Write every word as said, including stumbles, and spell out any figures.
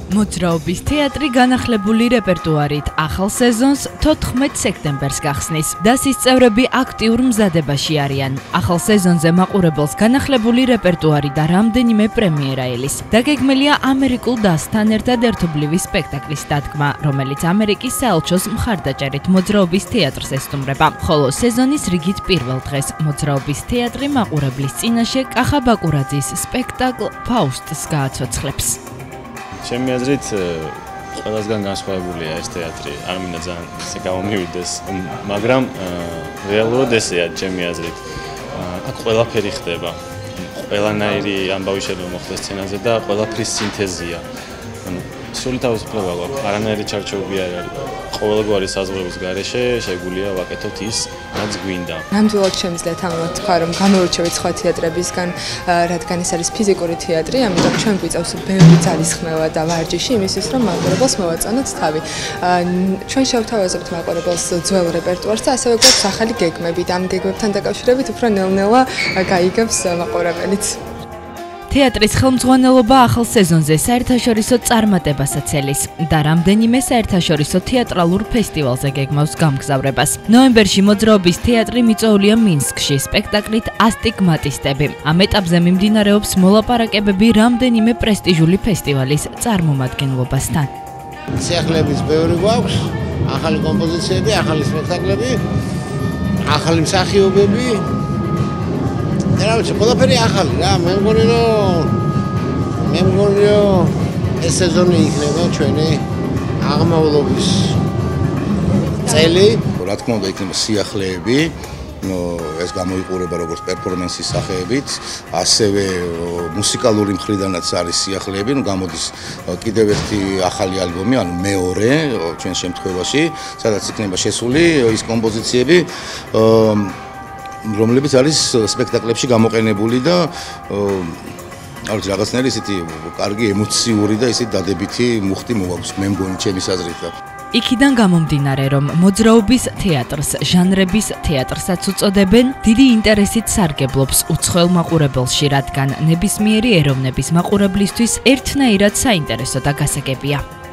მოძრაობის თეატრი განახლებული რეპერტუარით ახალ სეზონს თოთხმეტ სექტემბერს გახსნის. დასის წევრები აქტიურ მზადებაში არიან. ახალ სეზონზე მაყურებელს განახლებული რეპერტუარი და რამდენიმე პრემიერა ელის. დაგეგმილია ამერიკულ დასთან ერთად ერთობლივი სპექტაკლის დადგმა, რომელიც ამერიკის საელჩოს მხარდაჭერით მოძრაობის თეატრს ესტუმრება. ხოლო სეზონის რიგით პირველ დღეს მოძრაობის თეატრი მაყურებლის წინაშე კახა ბაკურაძის სპექტაკლ ფაუსტს გააცოცხლებს. ჩემი აზრით ყველასგან განსხვავებულია ეს თეატრი, არ მინდა ძალიან ესე გამომივიდეს, მაგრამ რეალურად ესეა ჩემი აზრით. აქ ყველაფერი ხდება. ყველანაირი ამბავი შეიძლება მოხდეს სცენაზე და ყველაფრის სინთეზია. სრული თავისუფლება გვაქვს, არანაირი ჩარჩოები არ არის. ყოველგვარი საზღვრების გარეშე შეგვიძლია ვაკეთოთ ის, რაც გვინდა. ნამდვილად შემიძლიათ ამათ თქვა, რომ გამორჩევით სხვა თეატრებისგან, რადგან ეს არის ფიზიკური თეატრი, ამიტომ ჩვენ გვიწევს ბევრი ძალისხმევა და ვარჯიში იმისთვის, რომ მაყურებელს მოვაწონოთ თავი. ჩვენ შევთავაზებთ მაყურებელს ძველ რეპერტუარს და ასევე გვაქვს ახალი გეგმები და ამ გეგმებთან დაკავშირებით უფრო ნელ-ნელა გაიგებს მაყურებელიც. თეატრის ხელმძღვანელობა ახალ სეზონზე საერთაშორისო წარმატებასაც ელის და რამდენიმე საერთაშორისო თეატრალურ ფესტივალზე გეგმავს გამგზავრებას. ნოემბერში მოძრაობის თეატრი მიწვეულია მინსკში სპექტაკლით ასტიგმატისტები. ამ ეტაპზე მიმდინარეობს მოლაპარაკებები რამდენიმე პრესტიჟული ფესტივალის წარმომადგენლობასთან. სიახლეების ბევრი გვაქვს, ახალი კომპოზიციები, ახალი სპექტაკლები, ახალი მსახიობები. რა ვიცი, ყველაფერი ახალი რა, მე მგონი რომ მე მგონი რომ ეს სეზონი იქნება ჩვენი აღმავლობის წელი. რა თქმა უნდა, იქნება სიახლეები, ეს გამოიყურება როგორც პერფორმანსის სახეებით, ასევე მუსიკალური მხრიდანაც არის სიახლეები, ну გამოდის კიდევ ერთი ახალი ალბომი, ანუ მეორე ჩვენ შემთხვევაში, სადაც იქნება შესული ის კომპოზიციები, რომლებიც არის სპექტაკლებში გამოყენებული და არ ვიცი რაღაცნაირი ისეთი კარგი ემოციური და ისეთი დადებითი მუხტი მოაქვს მე მგონი ჩემის აზრით. იქიდან გამომდინარე, რომ მოძრაობის თეატრს ჟანრების თეატრსაც უწოდებენ, დიდი ინტერესით სარგებლობს უცხოელ მაყურებელში, რადგან ნებისმიერი ეროვნების მაყურებლისთვის ერთნაირად საინტერესო და გასაგებია.